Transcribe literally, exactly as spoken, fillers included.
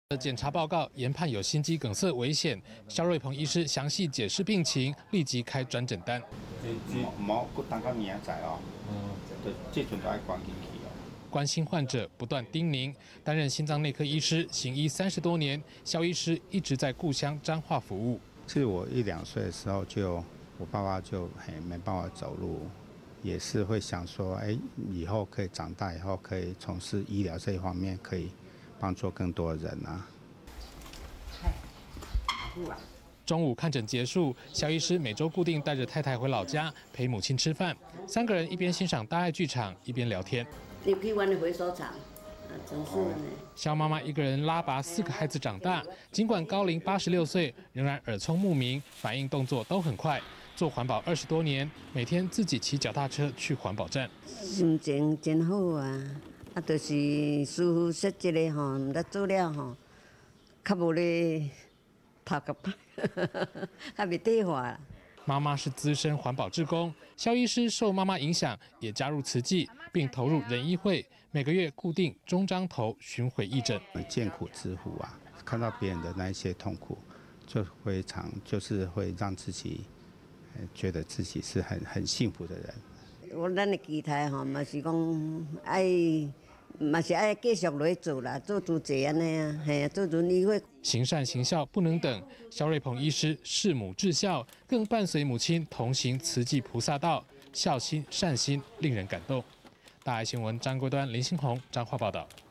检查报告研判有心肌梗塞危险，肖瑞鹏医师详细解释病情，立即开转诊单。 唔好搁等到明仔载哦，嗯，对，这阵都爱关进去哦。 关心患者，不断叮咛。担任心脏内科医师，行医三十多年，肖医师一直在故乡彰化服务。 是我一两岁的时候就，我爸爸就嘿没办法走路，也是会想说，哎，以后可以长大以后可以从事医疗这一方面，可以帮助更多的人啊。 中午看诊结束，肖医师每周固定带着太太回老家陪母亲吃饭，三个人一边欣赏大爱剧场，一边聊天。 你去玩的回收厂，啊，真是呢。 肖妈妈一个人拉拔四个孩子长大，尽管高龄八十六岁，仍然耳聪目明，反应动作都很快。做环保二十多年，每天自己骑脚踏车去环保站。 心情真好啊！啊，就是师傅说这个吼，唔得做了吼，较无咧头壳歹，较袂退化啦。 妈妈是资深环保志工，肖医师受妈妈影响，也加入慈济，并投入仁医会，每个月固定中彰投巡回义诊。 见苦知苦啊，看到别人的那一些痛苦，就非常就是会让自己觉得自己是很很幸福的人。 我咱的期待吼，嘛是讲爱，嘛是爱继续落做啦，做主济安尼啊，系啊，做仁医会。 行善行孝不能等，肖瑞鹏医师弑母至孝，更伴随母亲同行慈济菩萨道，孝心善心令人感动。大爱新闻张国端、林新宏彰化报道。